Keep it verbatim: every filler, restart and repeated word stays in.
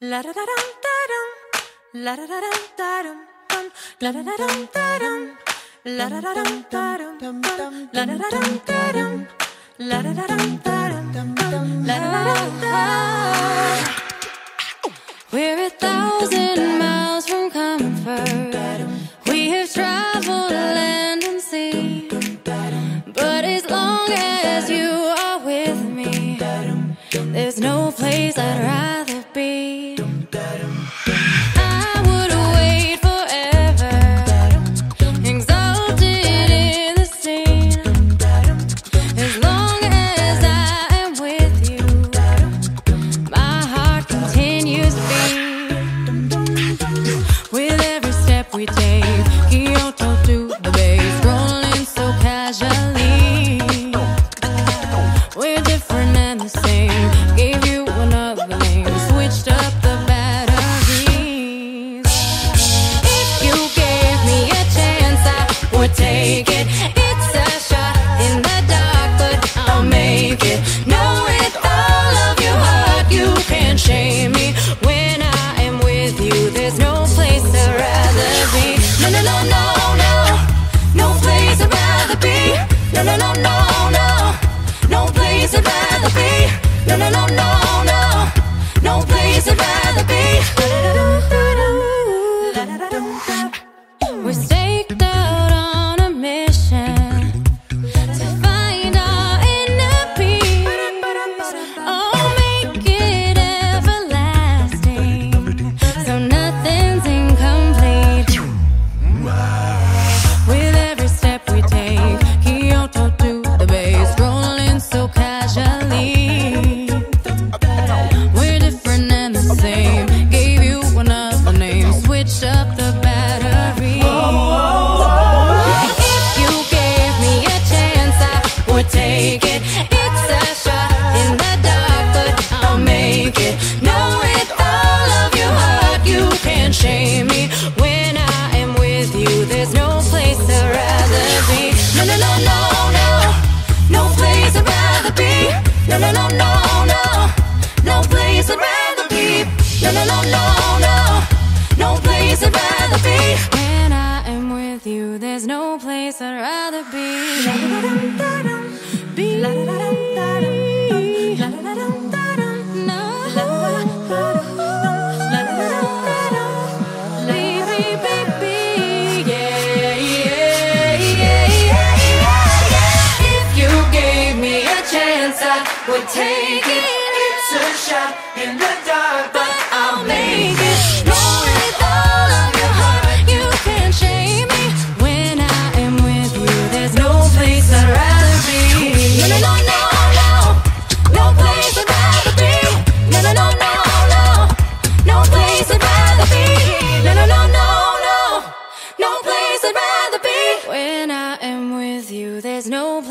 La da da dum da dum, la da da dum da dum dum, la da da dum da dum, la da da dum da dum dum, la da da dum da dum, la da da dum da dum dum, la da da dum da. We're a thousand miles from comfort. We have traveled land and sea, but as long as you are with me, there's no place I'd rather be. I would wait forever, exalted in the scene. As long as I am with you, my heart continues to beat. With every step we take, Kyoto to the base, rolling so casually. We're different and the same. Gave you another name, switched up the batteries. If you gave me a chance, I would take it. It's a shot in the dark, but I'll make it. Know with all of your heart, you can't shame me. When I am with you, there's no place I'd rather be. No, no, no, no, no, no place I'd rather be. No, no, no, no, no, no place I'd rather be. No, no, no, no, no, no place I'd rather be. We're staked out on a mission to find our inner peace. Oh, make it everlasting, so nothing's incomplete. With every step we take, Kyoto to the base, rolling so casually. We're different and the same. Gave you another name, switched up the battery. If you gave me a chance, I would take it. It's a shot in the dark, but I'll make it. Know with all of your heart, you can't shame me. When I am with you, there's no place I'd rather be. No, no, no, no, no, no place I'd rather be. No, no, no, no, no, no place I'd rather be. No, no, no, no, no, no place I'd rather be. When I am with you, there's no place I'd rather be. Be. Would take it. It's a shot in the dark, but I'll make it. Know with all of your heart, you can't shame me. When I am with you, there's no place I'd rather be. No, no, no, no, no, no place I'd rather be. No, no, no, no, no, no place I'd rather be. No, no, no, no, no, no place I'd rather be. When I am with you, there's no